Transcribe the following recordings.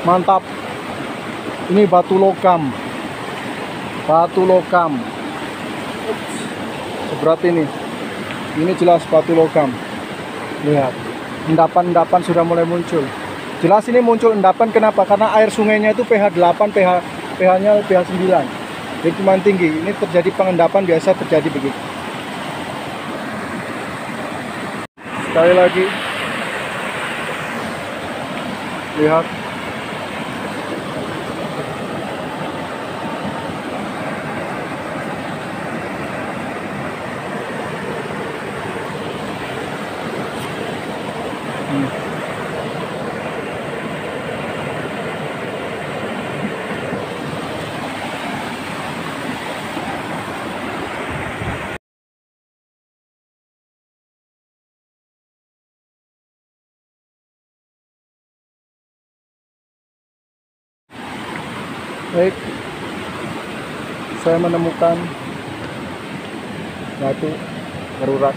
Mantap. Ini batu logam. Batu logam. Seberat ini. Ini jelas batu logam. Lihat. Endapan-endapan sudah mulai muncul. Jelas ini muncul endapan, kenapa? Karena air sungainya itu pH 8, pH-nya pH 9. Jadi cuma tinggi. Ini terjadi pengendapan, biasa terjadi begitu. Sekali lagi. Lihat. Baik, saya menemukan batu darurat.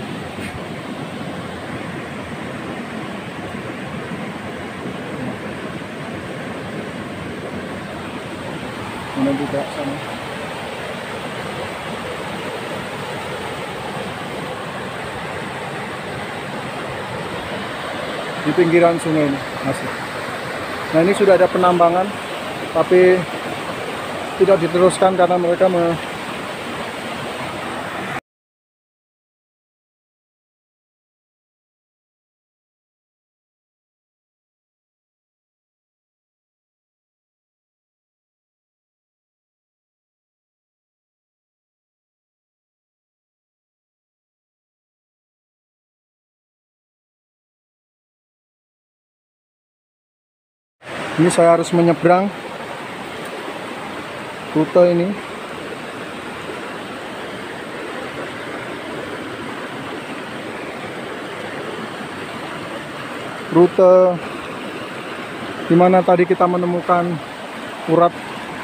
Ini juga sana. Di pinggiran sungai ini masih. Nah, ini sudah ada penambangan, tapi tidak diteruskan karena mereka ini saya harus menyeberang rute ini. Rute dimana tadi kita menemukan urat.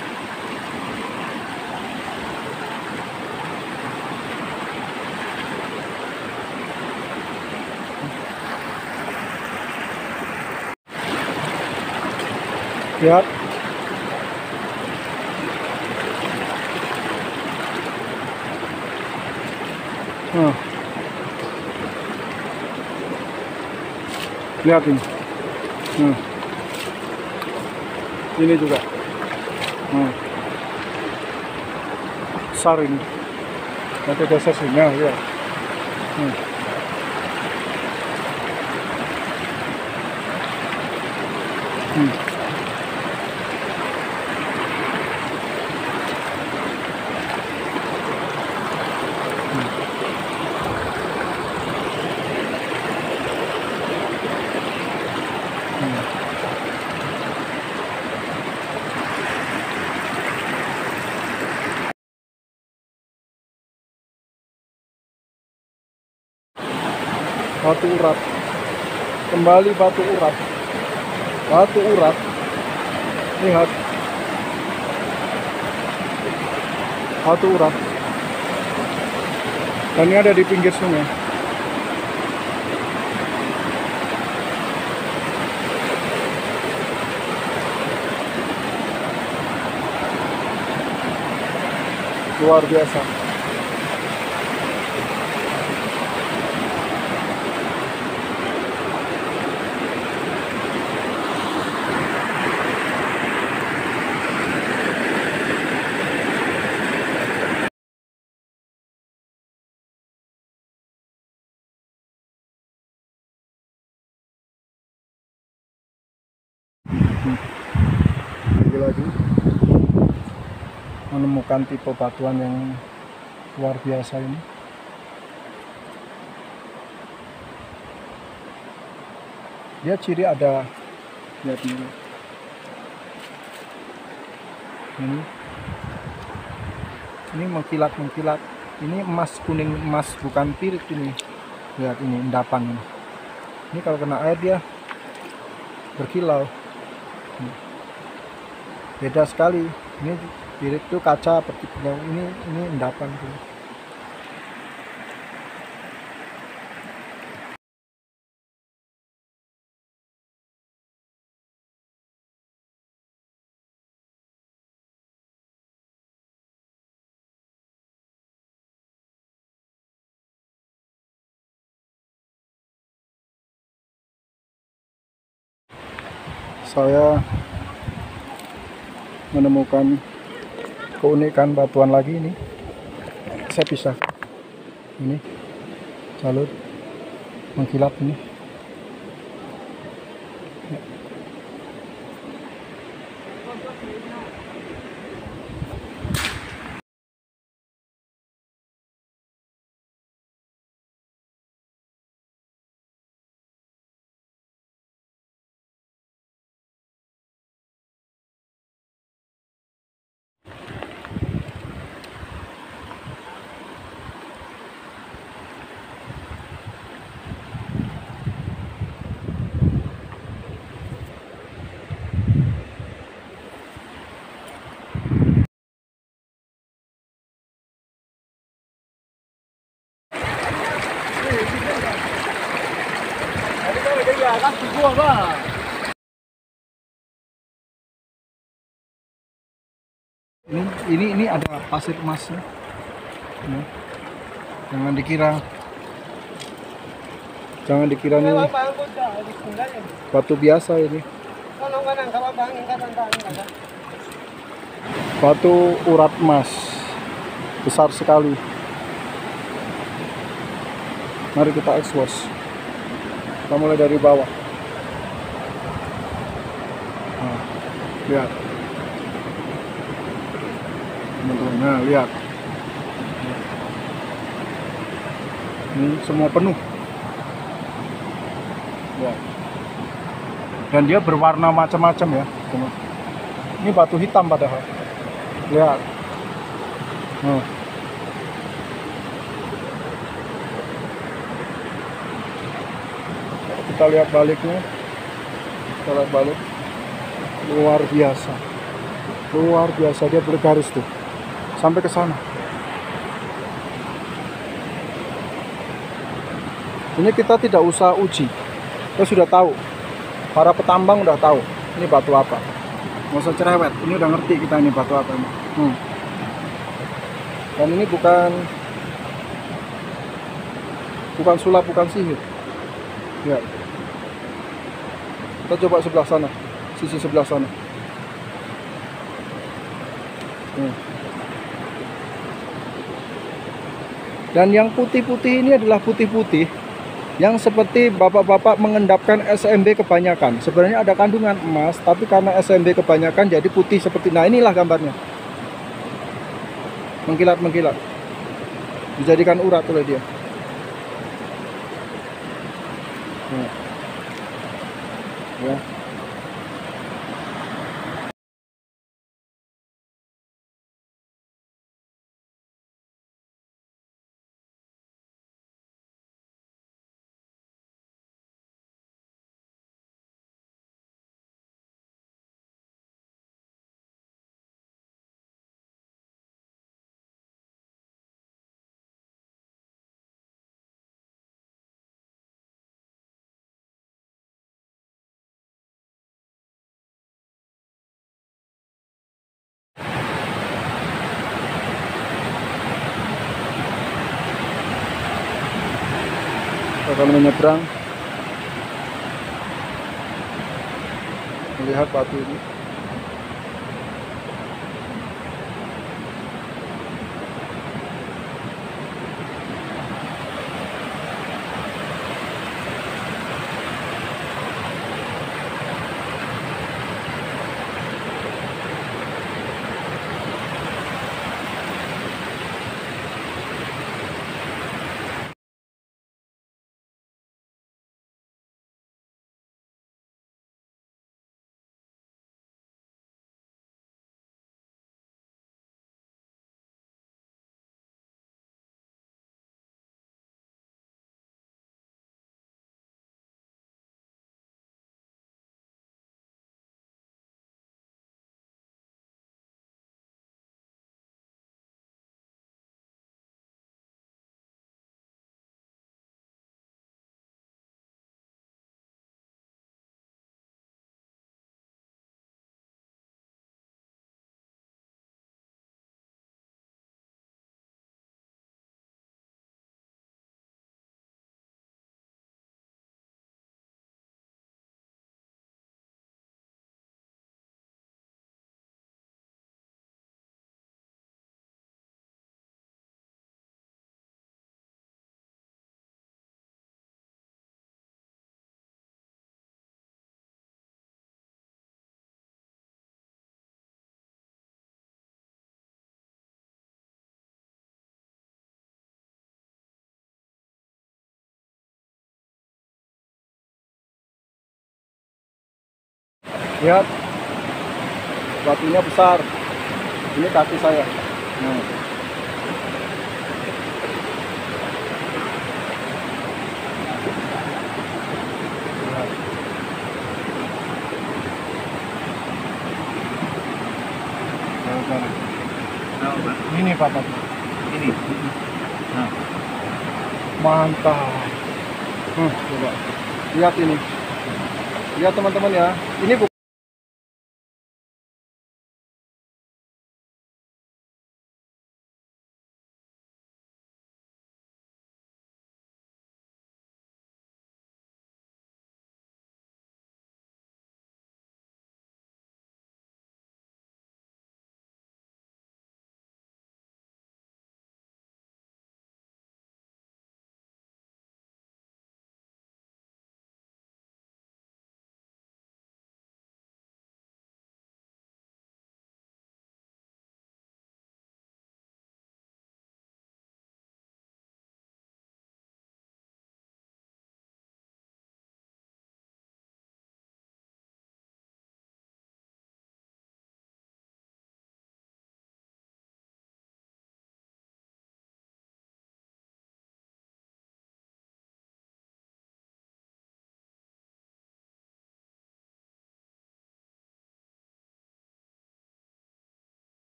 Lihat. Lihat ini. Ini juga. Besar ini. Ada dasar sini ya. Batu urat, kembali batu urat, lihat, batu urat, dan ini ada di pinggir sungai. Luar biasa. Lagi menemukan tipe batuan yang luar biasa ini. Dia ciri ada, lihat ini. Ini mengkilat. Ini emas, kuning emas, bukan pirit ini. Lihat ini endapan ini. Ini kalau kena air dia berkilau. Beda sekali. Ini pirit itu kaca, ini endapan tuh. saya menemukan keunikan batuan lagi ini. Saya pisah. Ini jalur mengkilap ini. Ini ada pasir emasnya. Ini. Jangan dikira ini batu biasa ini. Batu urat emas besar sekali. Mari kita expose. Kita mulai dari bawah. Nah, lihat. Teman-teman, nah lihat. Ini semua penuh. Ya. Dan dia berwarna macam-macam ya, teman. Ini batu hitam padahal. Lihat. Nah. Kita lihat baliknya. Kita lihat balik. Luar biasa. Luar biasa, dia bergaris tuh. Sampai ke sana. Ini kita tidak usah uji. Kita sudah tahu. Para petambang udah tahu ini batu apa. Nggak usah cerewet. Ini udah ngerti kita ini batu apa ini. Dan ini bukan sulap, bukan sihir. Ya. Kita coba sebelah sana, sisi sebelah sana. Dan yang putih-putih ini adalah putih-putih yang seperti bapak-bapak mengendapkan SMB kebanyakan. Sebenarnya ada kandungan emas, tapi karena SMB kebanyakan jadi putih seperti. Nah, inilah gambarnya. Mengkilat-mengkilat. Dijadikan urat oleh dia. Ya. Kita akan menyeberang melihat batu ini. Lihat, batunya besar. Ini kaki saya. Nah. Ini Pak batu. Ini. Nah, Mantap. Coba. Lihat ini. Lihat teman-teman ya. Ini